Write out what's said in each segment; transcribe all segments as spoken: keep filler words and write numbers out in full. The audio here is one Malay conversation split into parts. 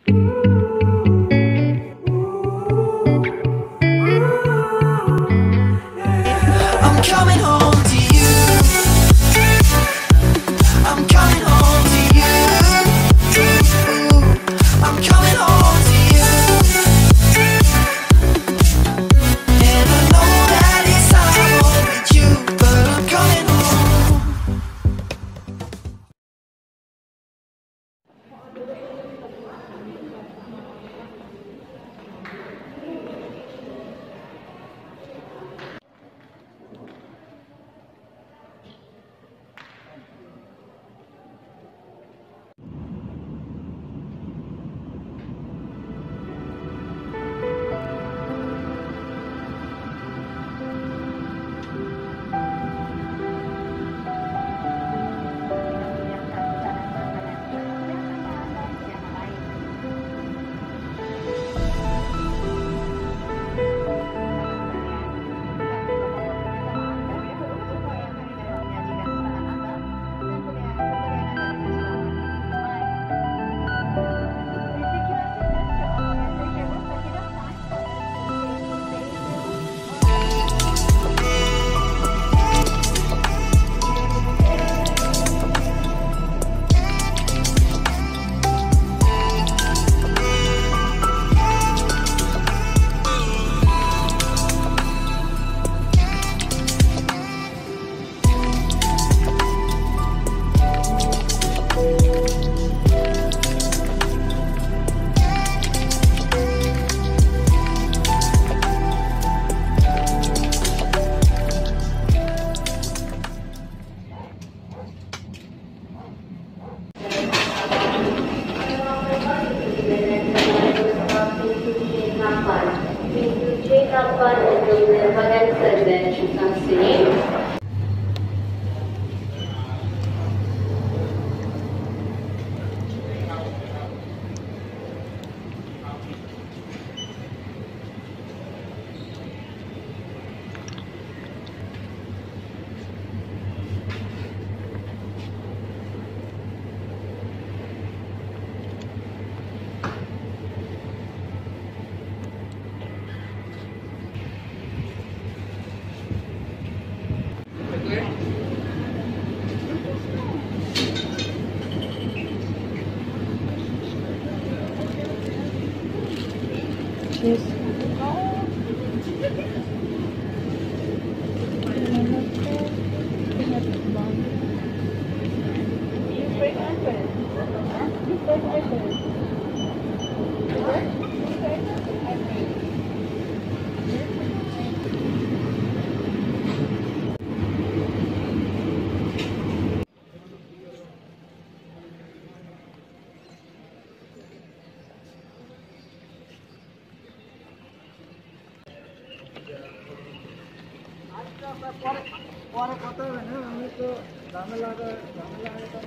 I'm coming home to you. I'm coming home to you. I'm coming home to you. And I know that it's time overdue, but I'm coming home. Pintu C delapan untuk penerbangan Serdan Cukang Sini. Yes. পরে কথা হবে না, আমি তো ঝামেলা ঝামেলা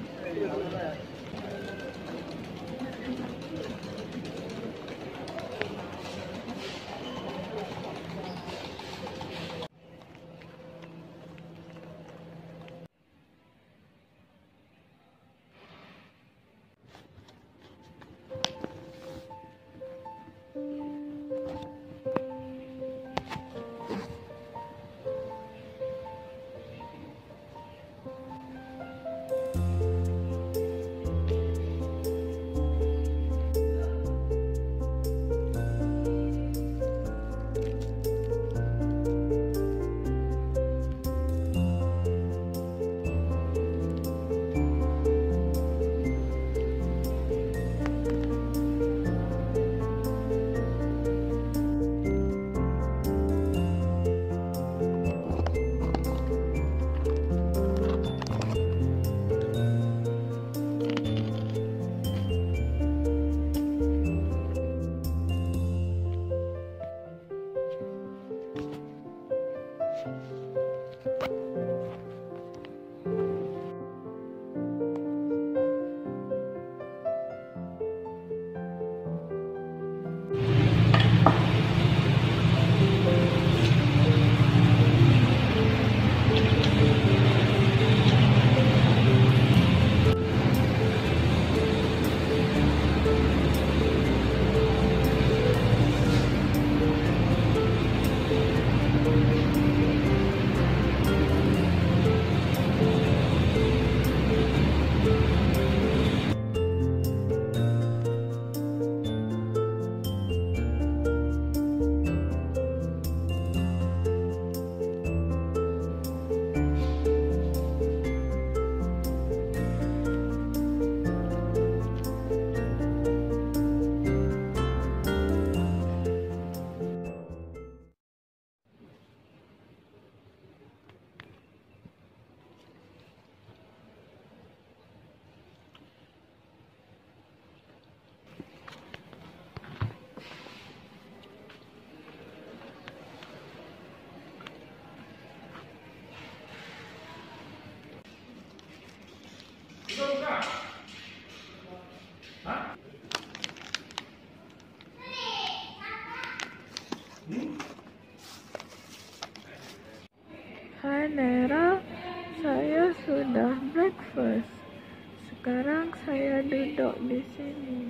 Nera, saya sudah breakfast. Sekarang saya duduk di sini.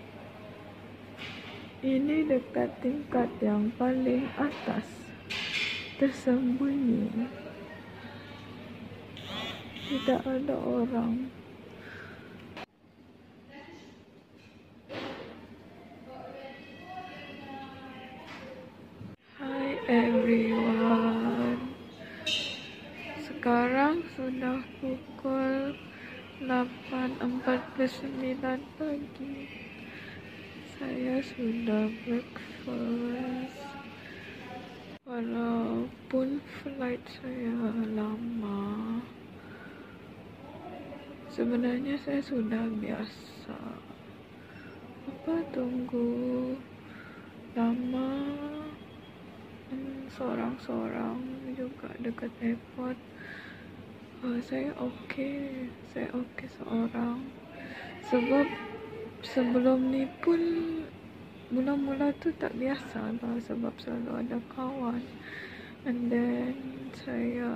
Ini dekat tingkat yang paling atas, tersembunyi. Tidak ada orang. Hi everyone. Sekarang sudah pukul lapan empat puluh sembilan pagi. Saya sudah breakfast. Walaupun flight saya lama, sebenarnya saya sudah biasa. Apa tunggu lama, hmm, seorang-seorang juga dekat airport. Uh, saya okey, saya okey seorang. Sebab sebelum ni pun mula-mula tu tak biasa lah, sebab selalu ada kawan. And then saya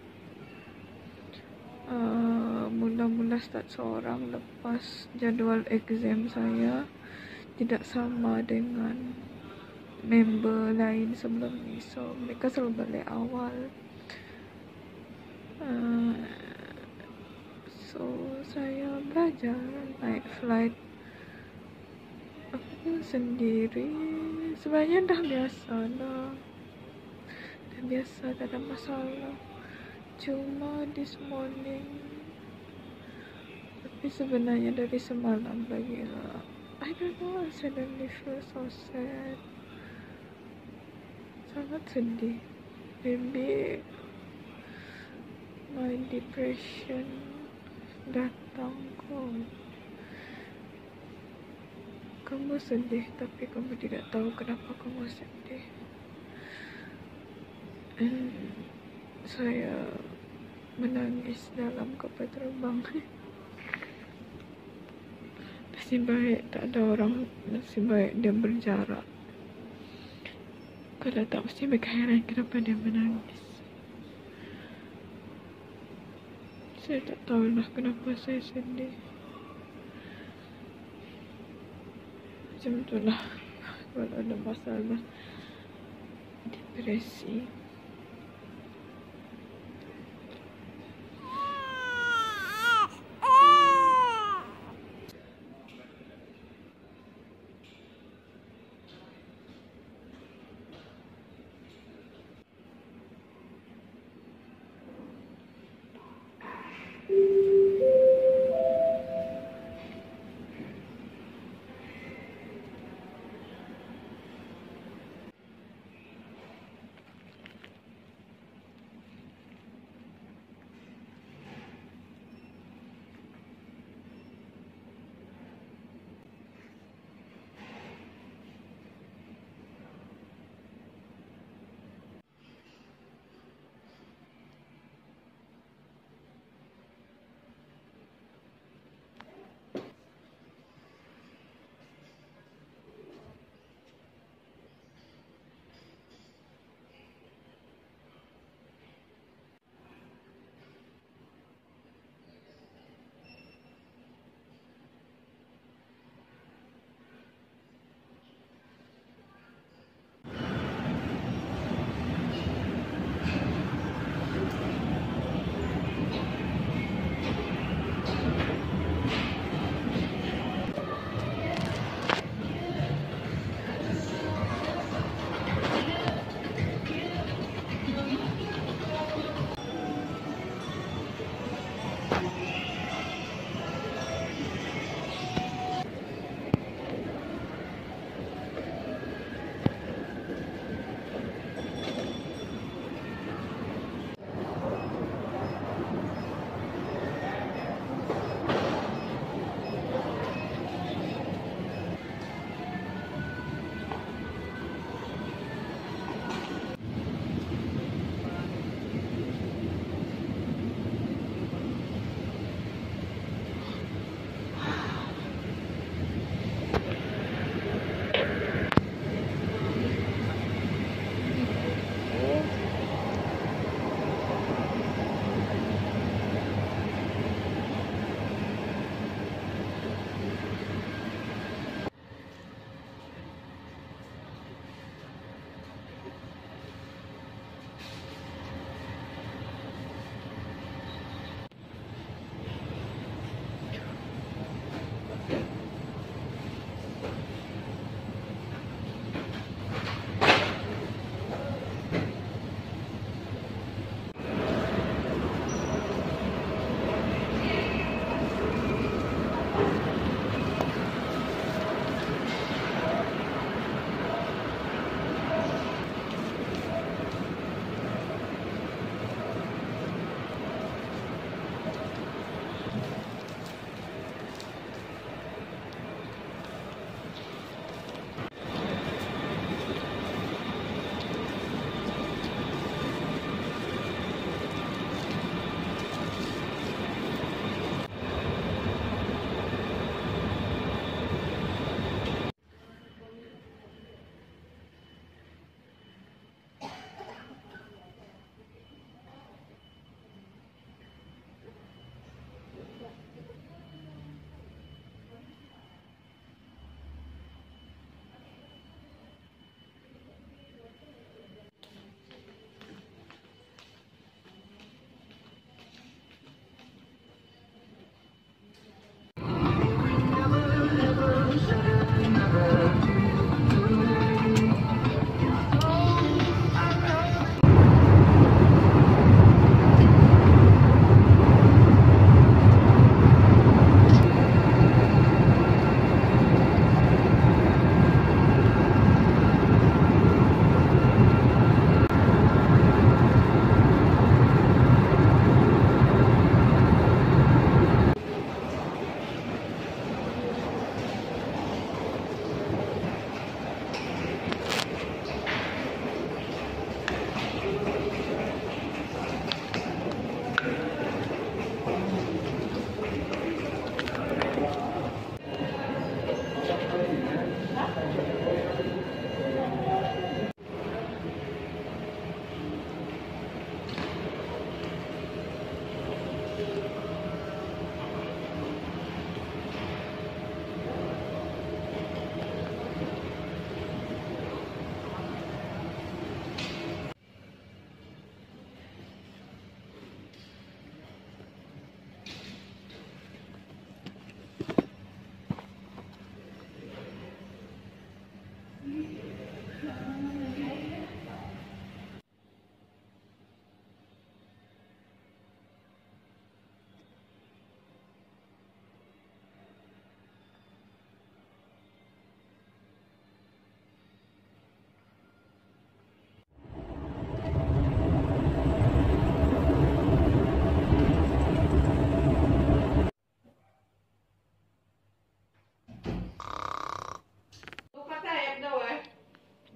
uh, mula-mula start seorang lepas jadual exam saya tidak sama dengan member lain sebelum ni. So mereka selalu balik awal. Uh, so saya belajar naik flight aku sendiri. Sebenarnya dah biasa dah. Dah biasa, tak ada masalah. Cuma this morning, tapi sebenarnya dari semalam lagi lah, I don't know, I suddenly feel so sad. Sangat sedih. Maybe my depression datang kot. Kamu sedih tapi kamu tidak tahu kenapa kamu sedih. And saya menangis dalam kapal terbang. Nasib baik tak ada orang, nasib baik dia berjarak. Kalau tak, mesti mereka heran kenapa dia menangis. Saya tak tahulah kenapa saya sedih. Macam itulah kalau ada masalah depresi.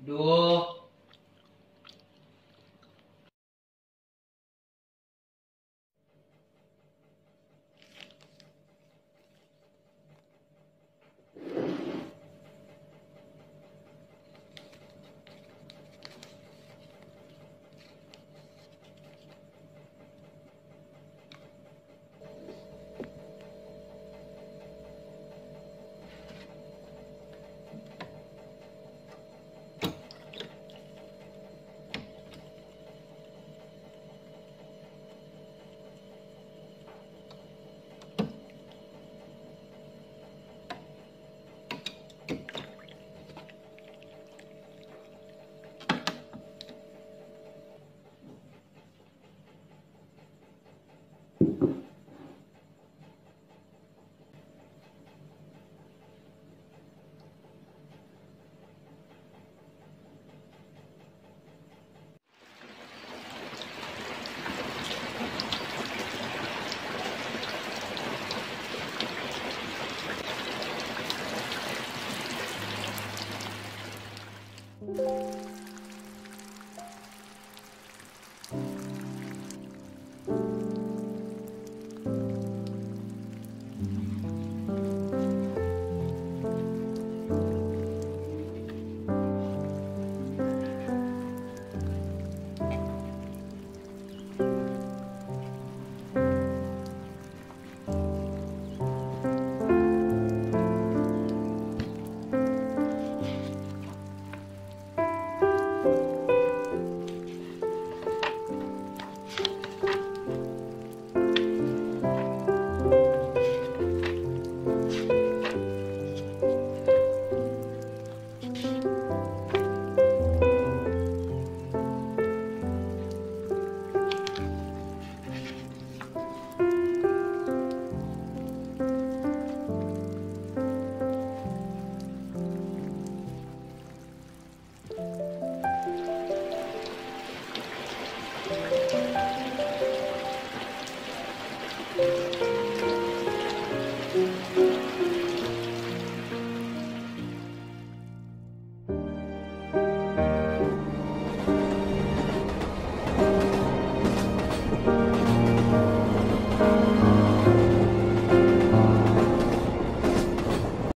Dua.